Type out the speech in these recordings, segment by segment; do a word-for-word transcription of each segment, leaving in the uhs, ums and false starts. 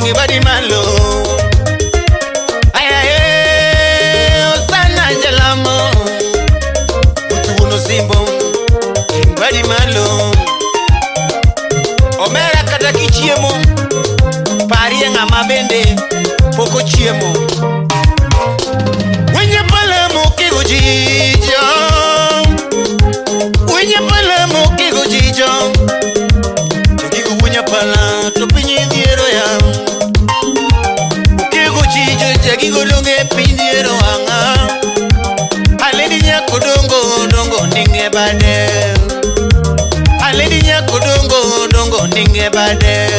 dongi badi malo ay ay osana jalamo utuno simbo badi malo omera kata kichiemo pari ngama bende poko chiemo wenye pala mokigo jijo wenye pala mokigo jijo chakigo wenye pala to pinyi diero ya mokigo jijo chakigo donge pindiero anga aledi nyako dongo dongo ninge bade aledi nyako dongo dongo ninge bade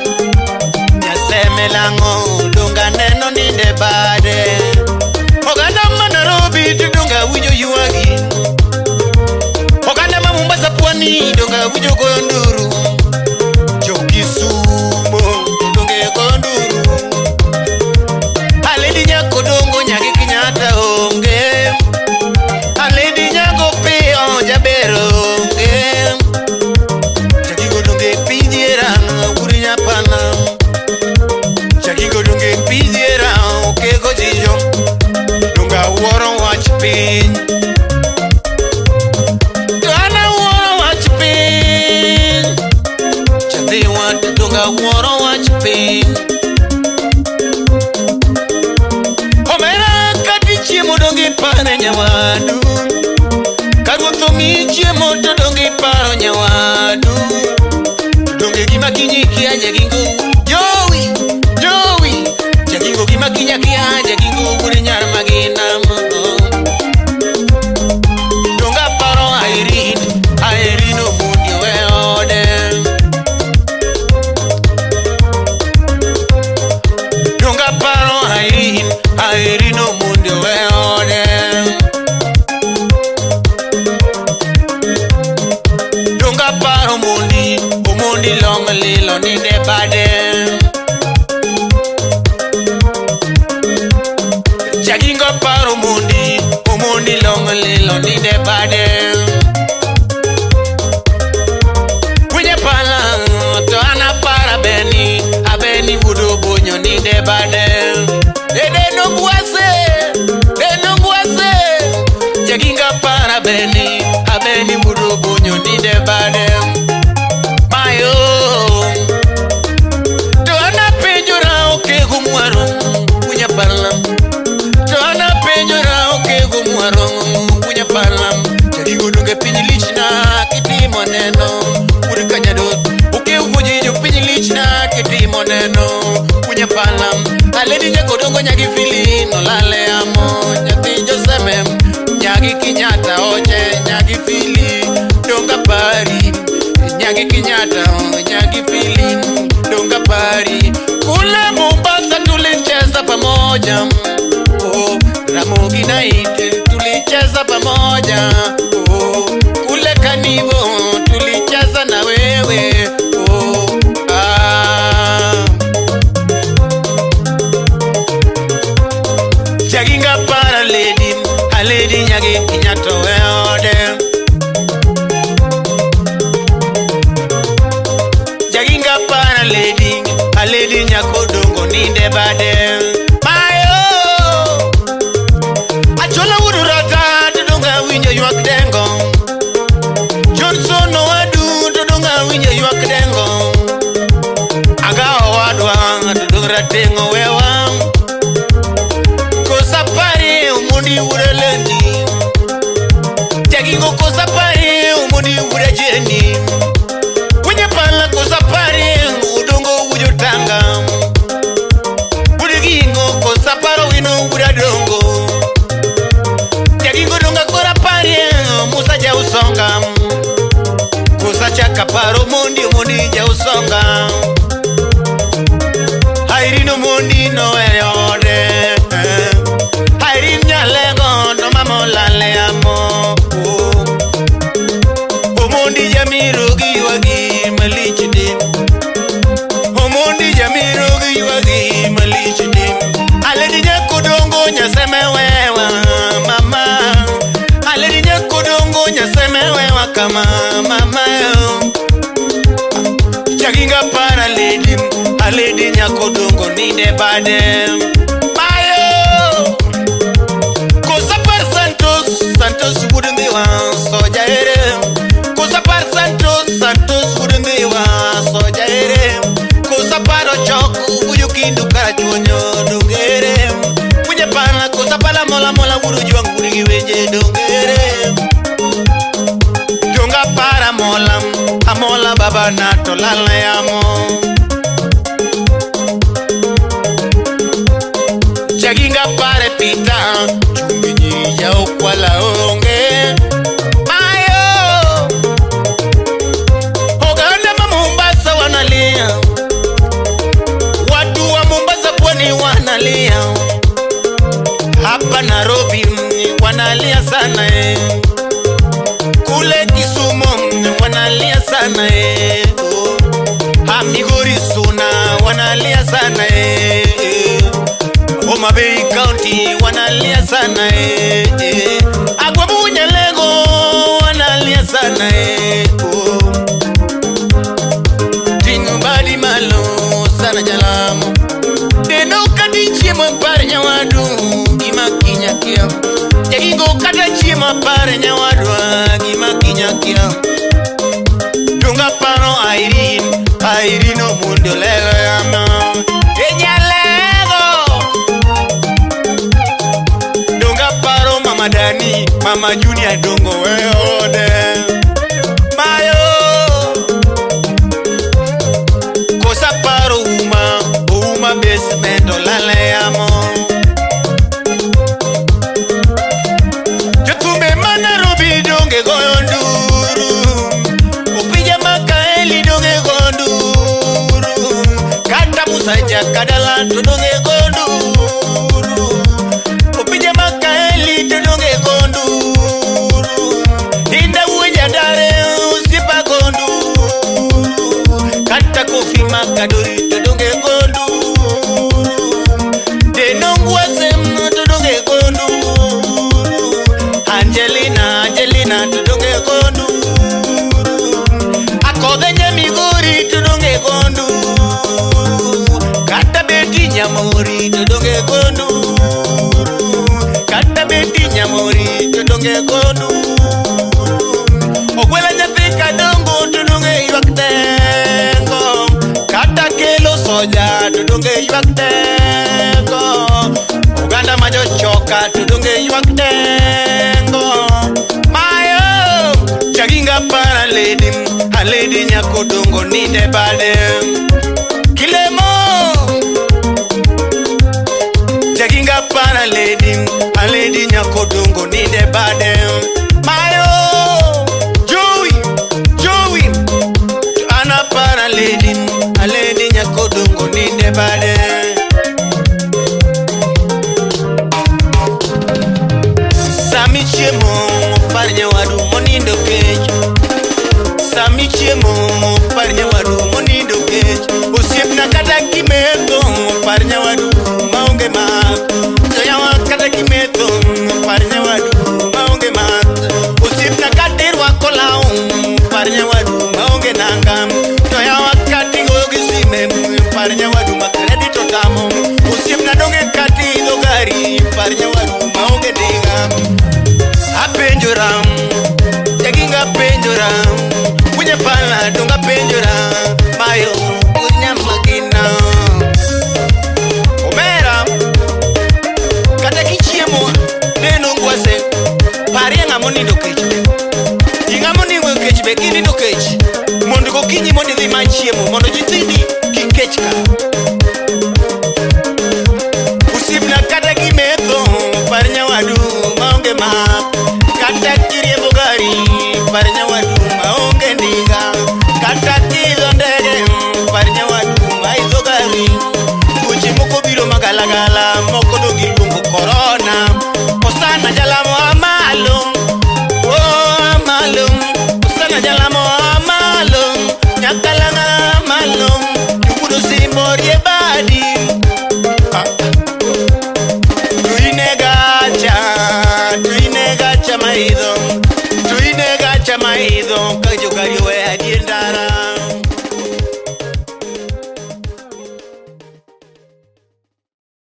Melango dunga neno ninde bade Oganda Nairobi dunga wijo yuagi Oganda Mombasa pwani dunga wijo gonduru Kisumu dunga gonduru Aledi nyako dongo nyaki Kenyatta onge Aledi nyako peo jabero onge Chakigo dunga pinjera uri nyapana Chakigo dunge pidiera oke go jijo dunga woro watch pin Dana woro watch pin Chate want dunga woro watch pin Omera kadichi modongi pane nyawadu Karuto michi moto dongi paro nyawadu Dunge gima kinyiki aje gingu Joey Jagingo gima kinya kia jagingo kuri nyar magina Donga paro airin airino mundi weode Donga paro airin airino mundi weode Donga paro mundi umundi long lilo ninde bade Jagingo paro mundi, umundi long lilo ninde bade Winye pala, to ana para beni Abeni wudu bunyo ninde bade Dede no buase, dede no buase Jaginga para beni Abeni wudu bunyo ninde bade Mayo To ana pejura oke gumwaro Winye pala Punya palam Chakigo dunge pinyi lichna kitimo neno Uri kanyadot Uke ufuji ju pinyi lichna kitimo neno Punya palam Aledi nyako dongo nyagi fili no lale amo Nyati Josemem Nyagi Kenyatta oche nyagi fili Donga pari Nyagi Kenyatta nyagi fili Donga pari Kule Mombasa tulicheza pamoja Oh Ramogi Night tulicheza pamoja oh, kule Kanivo tulicheza na wewe oh, ah. Jaginga para lady aledi nyagi Kenyatta weode Jaginga para lady aledi nyako dongo ninde bade Winyo yuak dengo Johnson no adu Dodonga winyo yuak dengo Aga owadwa Dodonga dengo wewa Kosa pari umundi urelendi Jagingo kosa pari umundi urejeni Winyo pala kosa pari Udongo ujotanga Udigingo kosa paro wino uradongo Jagingo donga kora pari Musa ja usonga Kusa chaka paro mundi mundi ja usonga Hairino mundi no erode Hairin nyalego no mamola le amo Umundi jamirugi wagi malichidi Umundi jamirugi wagi malichidi Aledi nyako dongo nyaseme wewa mama Aledi nyako dongo nyaseme wewa kama mama Jaginga para lady Aledi nyako dongo bade. Mayo, cosa par Santos, Santos wouldn't be one, so jaere. Cosa par Santos, Santos wouldn't be one, so jaere. Cosa par Ochoku, you can do Karachuanyo, dongere. Punya pana, cosa pala mola mola wuru juang wuri weje dongere. Jonga para mola, amola baba nato lala yamo. Chaginga pare pita, chumbi ya ukwala onge. Mayo, Oganda ma Mombasa wanalia, watu wa Mombasa pwani wanalia, hapa Nairobi wanalia sana eh. Kule Kisumu wanalia sana eh. Ha Migori Suna wanalia sana eh. Homa Bay County wanalia sana eh. Agwabunya Lego wanalia sana eh. Tingumbadi malo sana jalamu. Deno kati chima pare nyawadu gima kinyakia. Jagingo kata chima pare nyawadu gima kinyakia. Dunga paro Irene, Irene o mundo lelo yama. Kenya lego. Dunga paro Mama Dani, Mama Junior dongo weode. Mayo, kosa paro uma, uma basement o lele yamo. Jotume mana Nairobi donge goyonduru. Upija makaeli donge gonduru. Kata musaja kadala donge gonduru. Upija makaeli donge gonduru. Inda uja dare usipa gonduru. Kata kofi makadori donge gonduru. Denongwa sem donge gonduru. Angelina, Angelina donge gonduru. Akodenye Migori tudonge gondu. Kata beti nyamori tudonge gondu. Kata beti nyamori tudonge gondu. Ogwela nyafika dongo tudonge yuaktengo. Kata kelo soja tudonge yuaktengo. Uganda majo choka tudonge yuaktengo. Mayo, chaginga para lady, a lady nyako dongo nide bade. Kilemo, chaginga para lady, a lady nyako dongo nide bade. Mayo, Joey, Joey, ana para lady, a lady nyako dongo nide bade. Sami chemo, parnya wadu monindo kejo. Sami chemo, parnya wadu monindo kejo. Usiep na kata kimeto, parnya wadu maunge mak. Zoyawa kata kimeto, parnya wadu maunge mak. Usiep na kata irwa kolau, parnya wadu maunge nangam. Zoyawa kati gogisime, parnya wadu makredito tamo. Usiep na donge kati dogari, parnya wadu maunge dingam. Apenjoram, jaginga penjoram. Punya pala donga penjoram. Mayo punya magina. Omera, kata kichiemo deno ngwase. Pari ngamoni do kechi. Ngamoni ngwe kechi be kini do kechi. Mondo ko kinyi mondo di manchiemo mondo jitidi ki kechka. Usibna kata kimeto parnya wadu maunge mak. Kata kiri bogari parnya wadu maunge ndinga. Kata kizo ndege parnya wadu maizo gari. Uchi moko biro magalagala moko do gilungu corona. Osana jalamo amalo, oh amalo. Osana jalamo amalo, nyakalanga amalo. Yukudo simborie badi. Tuinegacha, tuinegacha maido, tuinegacha maido, kajo kariwe adiendara.